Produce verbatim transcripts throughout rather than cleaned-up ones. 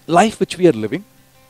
life which we are living,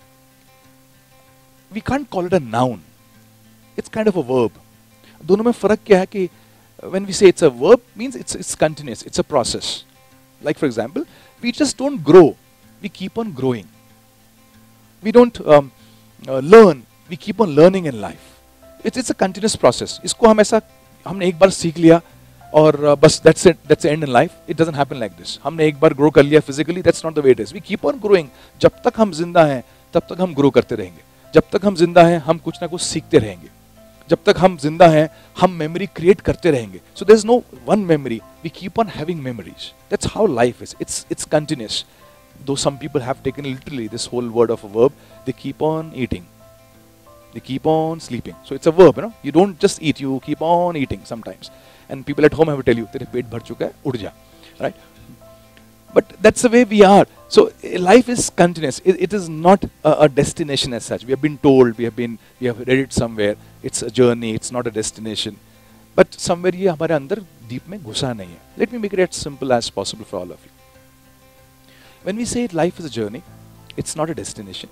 we can't call it a noun. It's kind of a verb. दोनों में फर्क क्या है कि when we say it's a verb, means it's it's continuous, it's a process. Like for example, we just don't grow, we keep on growing. We don't um, uh, learn, we keep on learning in life. It's it's a continuous process. इसको हम ऐसा हमने एक बार सीख लिया और uh, बस that's it, that's the end in life. It doesn't happen like this. हमने एक बार grow कर लिया physically, that's not the way it is. We keep on growing. जब तक हम जिंदा हैं, तब तक हम grow करते रहेंगे. जब तक हम जिंदा हैं, हम कुछ ना कुछ सीखते रहेंगे. जब तक हम जिंदा हैं, हम मेमोरी क्रिएट करते रहेंगे. So there's no one memory. We keep on having memories. That's how life is. It's it's continuous. Though some people have taken literally this whole word of a verb, they keep on eating. They keep on sleeping. So it's a verb, you know. You don't just eat, you keep on eating sometimes. And people at home have to tell you, तेरे पेट भर चुका है, उठ जा, right? But that's the way we are. So life is continuous. It, it is not a, a destination as such. We have been told, we have been, we have read it somewhere. It's a journey. It's not a destination. But somewhere ये हमारे अंदर deep में घुसा नहीं है. Let me make it as simple as possible for all of you. When we say life is a journey, it's not a destination.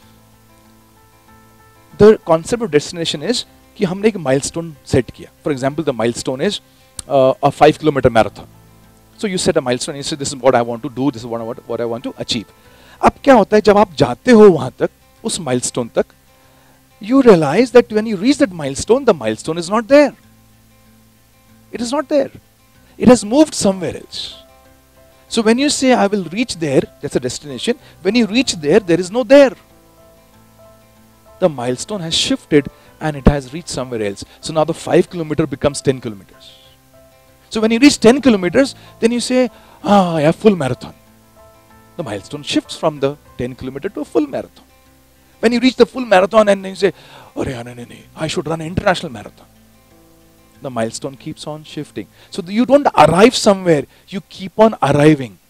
The concept of destination is कि हमने एक milestone set किया. For example, the milestone is uh, a five kilometer marathon. So you set a milestone and you say this is what I want to do, this is what I want, what I want to achieve. अब क्या होता है जब आप जाते हो वहाँ तक, उस milestone तक, you realize that when you reach that milestone, the milestone is not there. It is not there. It has moved somewhere else. So when you say I will reach there, that's a destination. When you reach there, there is no there. The milestone has shifted and it has reached somewhere else. So now the five kilometer becomes ten kilometers. So when you reach ten kilometers, then you say, ah, I have full marathon. The milestone shifts from the ten kilometer to a full marathon. When you reach the full marathon and you say, I should run an international marathon. The milestone keeps on shifting. So you don't arrive somewhere, you keep on arriving.